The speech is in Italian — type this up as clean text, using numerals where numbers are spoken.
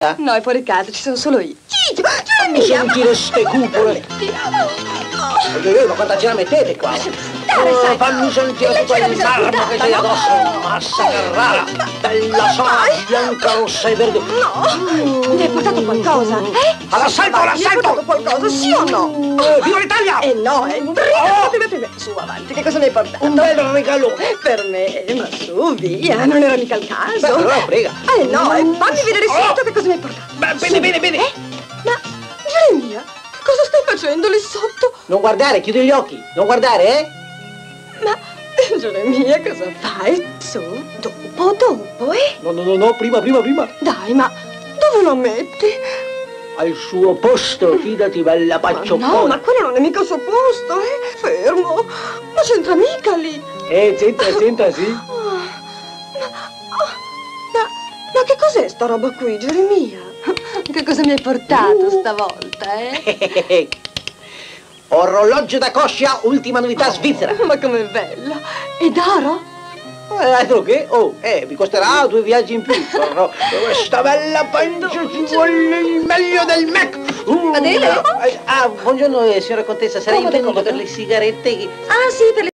No, è fuori casa, ci sono solo io. Mi sentire ste cupole. Ma quanta ce la mettete qua? Fammi sentire tutto il marmo che c'è addosso. Massa Carrara, bella sola, bianca, rossa e verde. No, mi hai portato qualcosa? All'assalto, all'assalto! Mi hai portato qualcosa, sì o no? Viva l'Italia! No, prima. Su, avanti, che cosa mi hai portato? Un bel regalo. Per me, ma su, via, non era mica il caso. Beh, allora prega. No, fammi vedere subito che cosa mi hai portato. Bene. Ma, Geremia, che cosa stai facendo lì sotto? Non guardare, chiudi gli occhi. Non guardare, eh? Ma, Geremia, cosa fai? Su, dopo, eh? No, prima. Dai, ma dove lo metti? Al suo posto, fidati, bella paccioccona. No, ma quello non è mica il suo posto, eh? Fermo, ma c'entra mica lì. Senta, sì. Ma che cos'è sta roba qui, Geremia? Che cosa mi hai portato stavolta, eh? Orologio da coscia, ultima novità svizzera. Ma com'è bella! E d'oro? Altro che? Vi costerà 2 viaggi in più. Però questa bella pancia ci vuole il meglio del Mac. Adele? Buongiorno, signora contessa, sarei in tempo per le sigarette. Ah, sì, per le